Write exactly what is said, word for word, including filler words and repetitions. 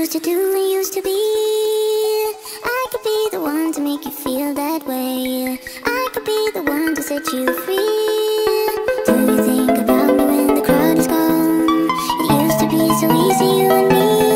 used to do and used to be. I could be the one to make you feel that way. I could be the one to set you free. Do you think about me when the crowd is gone? It used to be so easy, you and me.